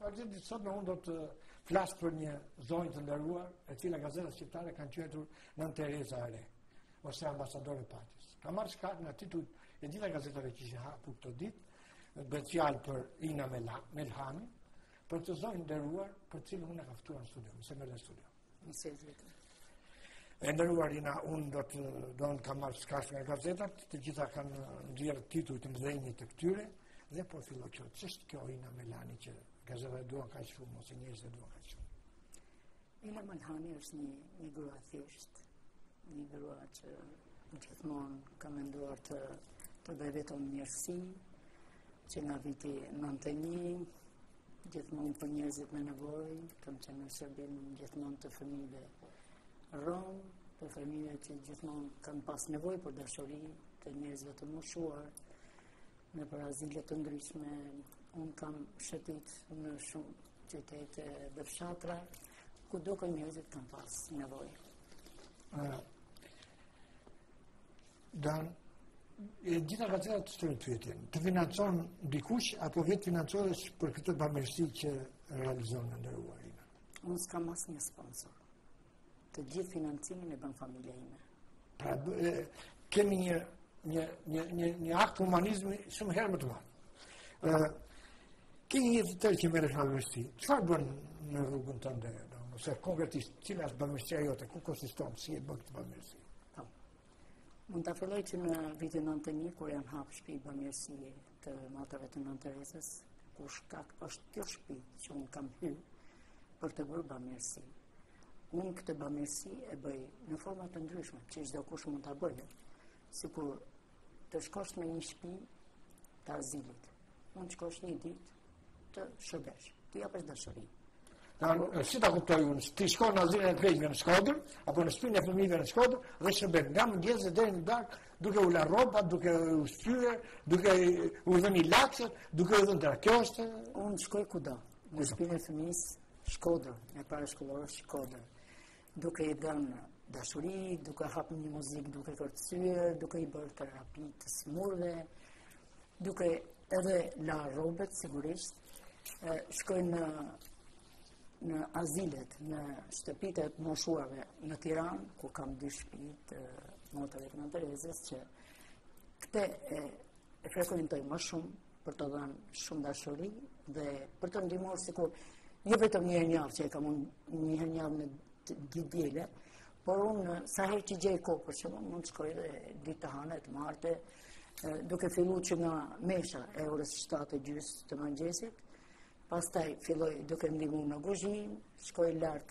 Gazetit sot unë do të flas për një zonjë të nderuar, e cila gazetat shqiptare kanë quajtur Nën Tereza e Re, ose ambasadore paqes. Ka marrë shkak nga titujt e gjitha gazetave që ishin hapur këtë ditë, bëhet fjalë për Ina Melhami, për të zonjë nderuar, për cilën unë e ka ftuar në studio, mëse merr në studio. E nderuar Ina, unë do të kam marrë shkak nga gazetat, të gjitha kanë nxjerrë tituj të mëdhenj të këtyre, dhe po filloj që ç'është kjo Ina Melhami që gazetat duan kaq shumë ose njerëzit duan kaq shumë. Ina Melhami është një grua thjesht, një grua që gjithmonë ka menduar të bëjë vetëm mirësi, që nga viti 91, gjithmonë për njerëzit me nevojë, kam qenë në shërbim gjithmonë të fëmijëve rom, për fëmijëve që gjithmonë kanë pas nevojë për dashuri, të njerëzve të moshuar, në për azile të ndryshme. Unë kam shëtit në shumë qytete dhe fshatra, kudo që njerëzit kanë pas nevojë. Dan, gjitha gazetat të shtërën pyetjen, të financon dikush apo vetë financohesh për këtë bamirësi që realizon në nderuar Ina? Unë s'kam asnjë sponsor. Të gjithë financimin e bën familja ime. Pra, kemi një akt humanizmi shumë herë më të madh. Ke një jetë të tërë që merresh me bamirësi. Çfarë bën në rrugën tënde? Ose konkretisht, cila është bamirësia jote? Ku konsiston? Si e bën këtë bamirësi? Mund ta filloj që në vitin 91, kur janë hapë shtëpi bamirësie të motrave të Nën Terezës, ku është kjo shtëpi që unë kam hyrë për të bërë bamirësi. Unë këtë bamirësi e bëj në forma të ndryshme, që çdo kush mund ta bëjë. Sikur të shkosh në një shtëpi të azilit, mund të shkosh një ditë të shërbesh, të japësh dashuri. Si ta kuptoj unë, ti shkon në azilin e të vegjëve në Shkodër, apo në shtëpinë e fëmijëve në Shkodër, dhe shërben nga mëngjesit deri në darkë, duke u la rrobat, duke u shtryer, duke u dhënë ilaçe, duke u dhënë kjo është. Unë shkoj kudo, në shtëpinë e fëmijës Shkodër, e parashkollore Shkodër, duke i dhënë dashuri, duke hapur një muzikë, duke kërcyer, duke i bërë terapi të smurve, duke edhe la rrobat sigurisht. Shkoj në azilet, në shtëpitë të moshuarve në Tiranë, ku kam 2 shtëpi të motrave të Nën Terezës, që këte e frekuentoj më shumë për të dhënë shumë dashuri dhe për të ndihmuar sikur jo vetëm një herë në javë, që e kam unë një herë në javë në diele, por unë sa herë që gjej kohë, për shembull, mund të shkoj edhe ditë të hënë, të martë, duke filluar që nga mesha e orës 7:30 të mëngjesit. Pastaj filloj duke ndihmuar në kuzhinë, shkoj lart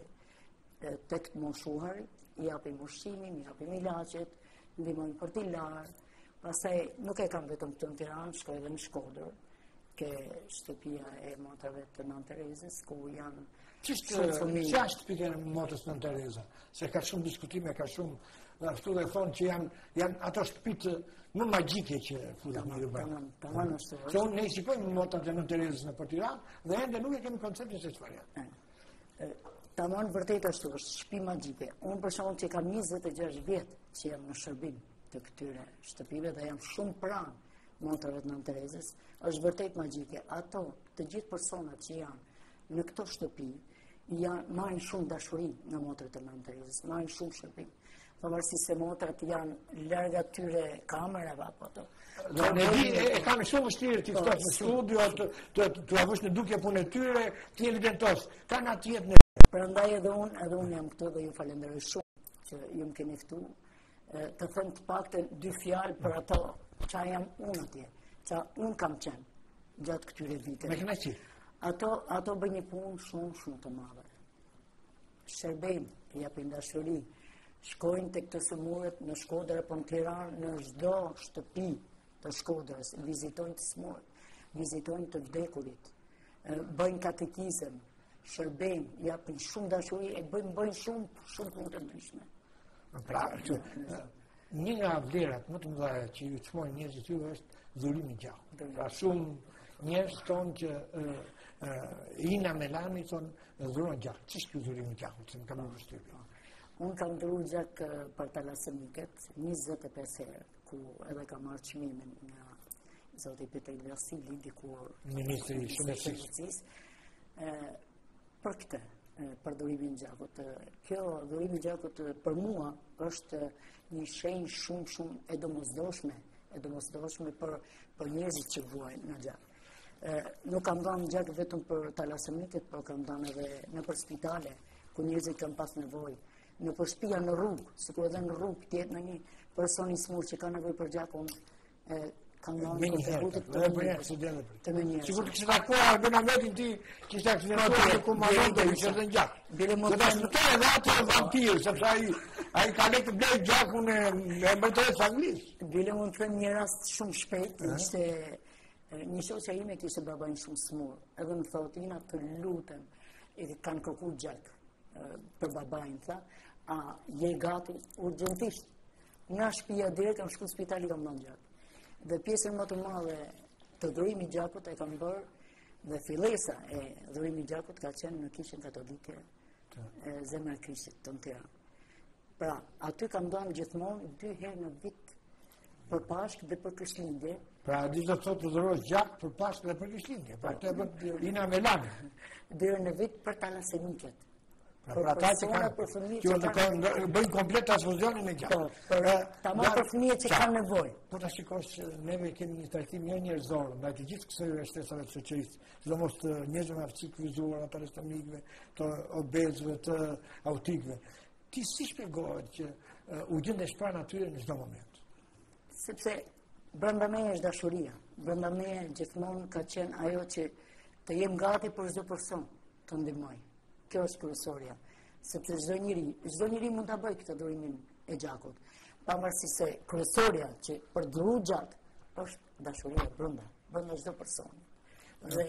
tek të moshuarit, i japim ushqimin, i japim ilaçet, ndihmoj për t'i larë. Pastaj nuk e kam vetëm këtu në Tiranë, shkoj edhe në Shkodër, ke shtëpia e motrave të Nën Terezës, ku janë shumë fëmijë. Çfarë shtëpia e motrës Nën Tereza? Se ka shumë diskutime, ka shumë ashtu dhe thonë që janë ato shtëpitë më magjike që futet në Lubran. Tamam është. Se unë ne shikojmë motrat e Nën Terezës në Tiranë dhe ende nuk e kemi konceptin se çfarë janë. Tamam vërtet ashtu është, shtëpi magjike. Unë për shembull që kam 26 vjet që jam në shërbim të këtyre shtëpive dhe jam shumë pranë motrave të Nën Terezës, është vërtet magjike. Ato, të gjithë personat që janë në këto shtëpi, marrin shumë dashuri nga motrat e Nën Terezës, marrin shumë shërbim. Pavarësisht se motrat janë larg atyre kamerave apo ato. E kanë shumë vështirë të ftosh në studio, të avësh në dukje punën e tyre, ti evidentosh. Kanë atë jetë. Prandaj edhe unë jam këtu dhe ju falenderoj shumë që ju më keni ftuar. Të them të paktën 2 fjalë për ato ç'a jam unë atje, ç'a unë kam qenë gjatë këtyre viteve. Me kënaqësi. Ato bëjnë një punë shumë të madhe. Shërbejnë, japin dashuri, shkojnë tek të sëmurët në Shkodër apo në Tiranë, në çdo shtëpi të Shkodrës, vizitojnë të smurët, vizitojnë të vdekurit, bëjnë katekizëm, shërbejnë, japin shumë dashuri e bëjnë shumë punë të ndryshme. Pra, një nga vlerat më të mëdha që ju çmojnë njerëzit ju është dhurimi i gjaku. Pra shumë njerëz thonë që Ina Melhami thonë dhuron gjak. Ç'është ky dhurim i gjakut? Se më kam vështirë. Unë kam dhuruar gjak për talasemikët 25 herë, ku edhe kam marrë çmimin nga zoti Petri Vasili, dikur ministri i shëndetësisë. për këtë, përdorimin e gjakut. Kjo dhurimi i gjakut për mua është një shenjë shumë e domosdoshme për njerëzit që vuajnë në gjak. Nuk kam dhënë gjak vetëm për talasemitet, por kam dhënë edhe nëpër spitale ku njerëzit kanë pas nevojë, nëpër shtëpia në rrugë, sikur edhe në rrugë tjetër në një person i smur që ka nevojë për gjakun, kanë dhënë kontributet të menjëherë. Sigur që takuar Benametin ti që ishte aksidentore ku marrë që është në gjak. Bile mund të shpëtoj edhe atë vampir, sepse ai ka lekë të blej gjakun e mbretëresë anglisë. Bile mund të them një rast shumë shpejt, ishte një shoqja ime kishte babain shumë smur, edhe më thotë Ina të lutem, e kanë kërkuar gjak për babain, tha, a je gati urgjentisht. Nga shtëpia direkt kam shkuar në spital i kam dhënë gjak. Dhe pjesën më të madhe të dhurimit gjakut e kam bërë dhe fillesa e dhurimit gjakut ka qenë në kishën katolike Zemra e Krishtit të Tiranë. Pra, aty kam dhënë gjithmonë 2 herë në vit për Pashkë dhe për Krishtlindje. Pra, di të thotë të dhurosh gjak për Pashkë dhe për Krishtlindje. Pra, të e bën Ina Melani. 2 herë në vit për talasemiket. Për ata që kanë bëjnë komplet transfuzionin e gjak. Tamam për fëmijët që kanë nevojë. Po ta shikosh, neve kemi një trajtim jo njerëzor ndaj të gjithë këtyre shtresave të shoqërisë, sidomos të njerëzve me aftësi të vizuara, të restomikëve, të obezëve, të autikëve. Ti si shpjegohet që u gjendesh pranë atyre në çdo moment? Sepse brenda meje është dashuria. Brenda meje gjithmonë ka qenë ajo që të jem gati për çdo person të ndihmoj. Kjo është kryesorja, sepse çdo njeri mund ta bëjë këtë dhurimin e gjakut. Pavarësisht se kryesorja që për dhuru gjak është dashuria brenda çdo personi. Dhe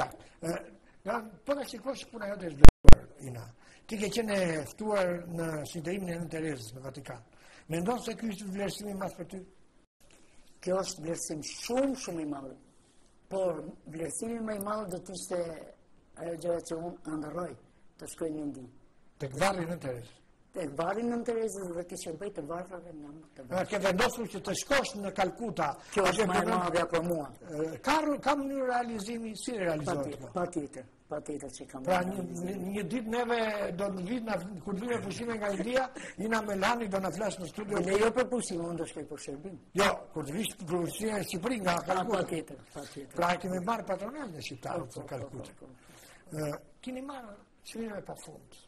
po ta shikosh puna jote është vlerësuar, Ina. Ti ke qenë ftuar në sinterimin e Nën Terezës në Vatikan. Mendon se ky është vlerësimi më për ty? Kjo është vlerësim shumë i madh. Por vlerësimi më i madh do të ishte ajo gjëra që unë ndërroj të shkoj në Indi. Tek varri Nën Terezë. Tek varri Nën Terezë dhe të shërbej të varfrave në të varfrave. Ke vendosur që të shkosh në Kalkuta. Kjo është më e madhe për mua. Ka mënyrë realizimi, si realizohet? Patjetër që kam. Pra një ditë neve do të vinë kur vjen pushime nga India, Ina Melani do na flas në studio. Jo për pushime, unë do shkoj për shërbim. Jo, kur të vish për pushime në Shqipëri nga Kalkuta. Patjetër. Pra kemi marrë patronat në shqiptarët në Kalkuta. Keni marrë çmime pafund.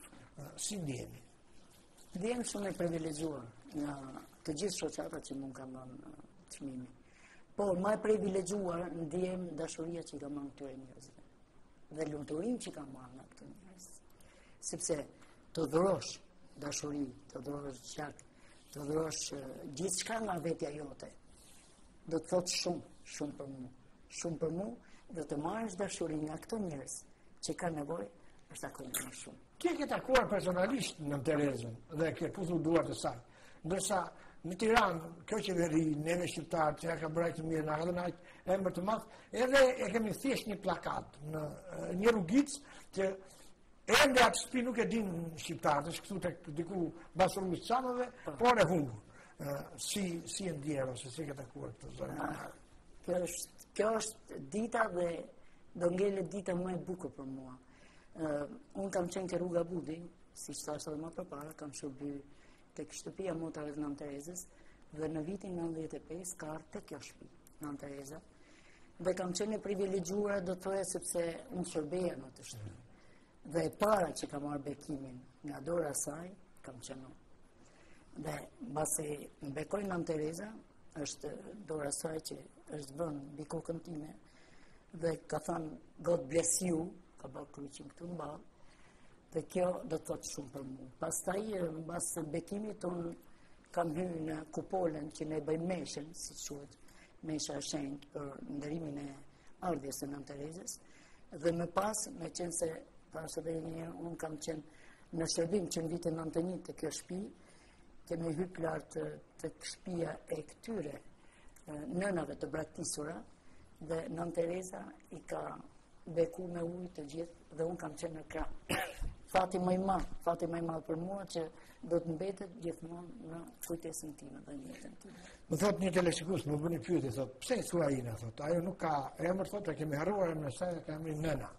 Si ndjeni? Ndjem shumë e privilegjuar nga të gjithë shoqatat që mund kanë dhënë çmimin. Por më e privilegjuar ndjem dashuria që kam marrë këtyre njerëzve. Dhe lumturim që kam marrë nga këto njerëz. Sepse të dhurosh dashuri, të dhurosh gjak, të dhurosh gjithçka nga vetja jote, do të thotë shumë për mua. Shumë për mua dhe të marrësh dashuri nga këto njerëz që kanë nevojë është akoma më shumë. Ti e ke takuar personalisht Nën Terezën dhe ke puthur duart e saj. Ndërsa në Tiranë, kjo qeveri, neve shqiptarë që ka bërë të mirë, na ka dhënë emër të madh, edhe e kemi thjesht një plakat në një rrugicë që ende atë shtëpi nuk e din shqiptarët, është këtu tek diku basur Lusçanove, por e humbur. Si e ndjer ose si e ke takuar këtë zonë? Kjo është dita dhe do ngelet dita më e bukur për mua. Unë kam qenë ke rruga Budi, si thashë edhe më përpara, kam shërbyer tek shtëpia motrave të Nën Terezës dhe në vitin 95 ka ardhur tek kjo shtëpi, Nën Tereza. Dhe kam qenë e privilegjuar, do të thoya, sepse unë shërbeja në atë shtëpi. Dhe e para që kam marrë bekimin nga dora e saj, kam qenë unë. Dhe mbasi më bekoi Nën Tereza, është dora e saj që është vënë mbi kokën time dhe ka thënë God bless you, ka bërë kryqin këtu në ballë. Dhe kjo do të thotë shumë për mua. Pastaj, mbas bekimit, unë kam hyrë në kupolën që ne bëjmë meshën, si quhet, mesha e shenjtë për ndërimin e ardhjes së Nën Terezës. Dhe më pas, me qenë se pas edhe një herë, unë kam qenë në shërbim që në vitin 91 të kjo shtëpi, kemi hyrë lart tek shtëpia e këtyre nënave të braktisura dhe Nën Tereza i ka beku me ujë të gjithë dhe unë kam qenë në krah. Fati më i madh për mua që do të mbetet gjithmonë në kujtesën time dhe në jetën time. Më thot një teleshikues, më bëni pyetje, thot, pse thua Ina, thot, ajo nuk ka emër, thot, e kemi harruar emrin e saj, ka emrin Nëna.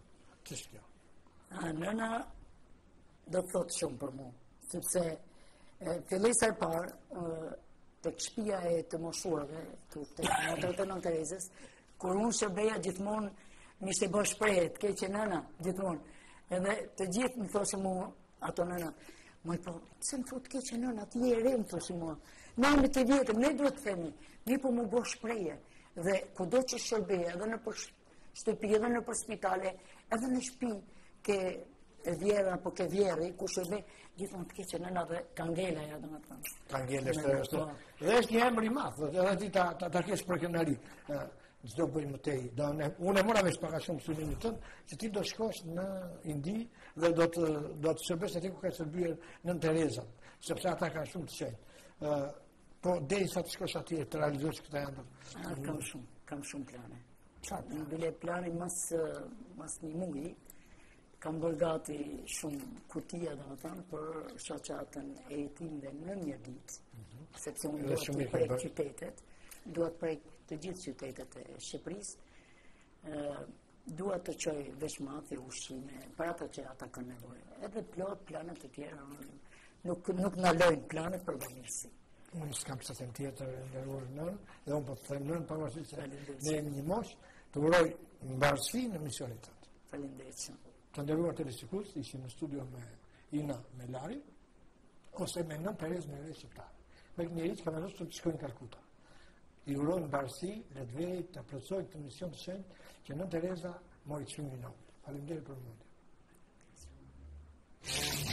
Ç'është kjo? Nëna do të thotë shumë për mua, sepse fillesa e parë tek shtëpia e të moshuarve, tek motrat e Nën Terezës, kur unë shërbeja gjithmonë mi se bë shprehje të keqe nëna, gjithmonë. Edhe të gjithë më thoshin mua ato nëna, moj po, pse më thotë keqe nëna, ti je e re, më thoshin mua. Nënët e vjetër, ne duhet të themi, mi po më bë shprehje. Dhe kudo që shërbeja, edhe në për shtëpi, edhe në për spitale, edhe në shtëpi, ke vjera apo ke vjeri, ku shërbe, gjithmonë të keqe nëna dhe kangela ja dhe më të thëmë. Kangela është. Dhe është një emër i madh, edhe ti ta kesh për kënaqëri. Çdo bëj më tej. Unë mora me pak a shumë synimin tënd, që ti do shkosh në Indi dhe do të shërbesh aty ku ka shërbyer Nën Tereza, sepse ata kanë shumë të shenjtë. Po derisa të shkosh atje të realizosh këta janë. Kam shumë plane. Çfarë? Në bile plani mas një muji, kam bërë gati shumë kutia dhe më thanë për shoqatën e jetimve në një ditë, sepse unë duhet të prek qytetet, duhet prek të gjithë qytetet e Shqipërisë, duhet të qoj veshmati, ushqime, për ata që ata kanë nevojë. Edhe plot planet të tjera, nuk në lojnë planet për bamirësi. Unë s'kam se them tjetër nderuar nën, dhe unë po të them nën pavarësisht se ne jemi një moshë, të uroj mbarësi në misionin tënd. Faleminderit shumë. Të nderuar televizionistë, ishim në studio me Ina Melari, ose me Nën Terezë me shqiptar. Me njëri që ka vendosur të shkojnë në Kalkuta. I uroj mbarësi, le të vej të plotësojë këtë mision të shenjtë që Nën Tereza mori çmimin e Nobel. Faleminderit për mundjen.